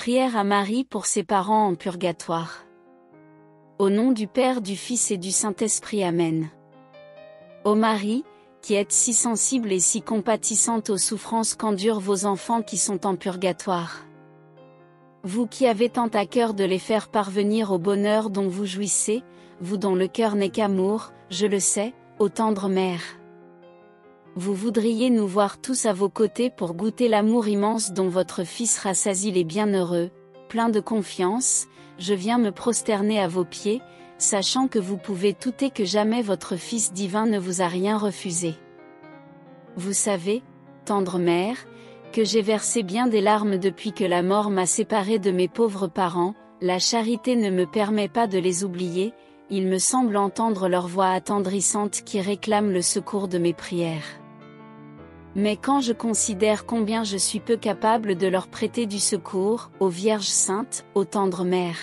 Prière à Marie pour ses parents en purgatoire. Au nom du Père, du Fils et du Saint-Esprit. Amen. Ô Marie, qui êtes si sensible et si compatissante aux souffrances qu'endurent vos enfants qui sont en purgatoire. Vous qui avez tant à cœur de les faire parvenir au bonheur dont vous jouissez, vous dont le cœur n'est qu'amour, je le sais, ô tendre mère. Vous voudriez nous voir tous à vos côtés pour goûter l'amour immense dont votre Fils rassasie les bienheureux. Plein de confiance, je viens me prosterner à vos pieds, sachant que vous pouvez douter que jamais votre Fils divin ne vous a rien refusé. Vous savez, tendre mère, que j'ai versé bien des larmes depuis que la mort m'a séparé de mes pauvres parents. La charité ne me permet pas de les oublier, il me semble entendre leur voix attendrissante qui réclame le secours de mes prières. Mais quand je considère combien je suis peu capable de leur prêter du secours, ô Vierge Sainte, ô tendre mère,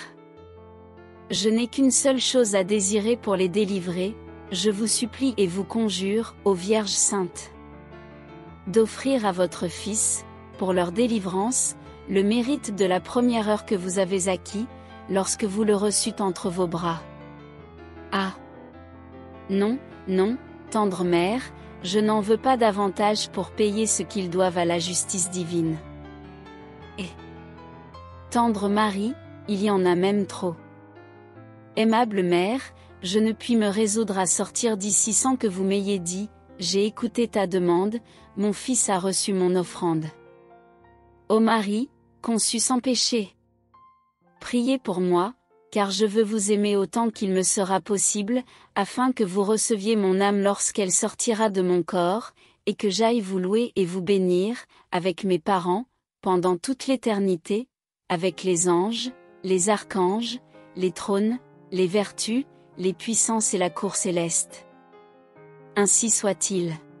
je n'ai qu'une seule chose à désirer pour les délivrer, je vous supplie et vous conjure, ô Vierge Sainte, d'offrir à votre Fils, pour leur délivrance, le mérite de la première heure que vous avez acquis, lorsque vous le reçûtes entre vos bras. Ah! Non, non, tendre mère, je n'en veux pas davantage pour payer ce qu'ils doivent à la justice divine. Et tendre Marie, il y en a même trop. Aimable mère, je ne puis me résoudre à sortir d'ici sans que vous m'ayez dit, j'ai écouté ta demande, mon Fils a reçu mon offrande. Ô Marie, conçue sans péché, priez pour moi, car je veux vous aimer autant qu'il me sera possible, afin que vous receviez mon âme lorsqu'elle sortira de mon corps, et que j'aille vous louer et vous bénir, avec mes parents, pendant toute l'éternité, avec les anges, les archanges, les trônes, les vertus, les puissances et la cour céleste. Ainsi soit-il.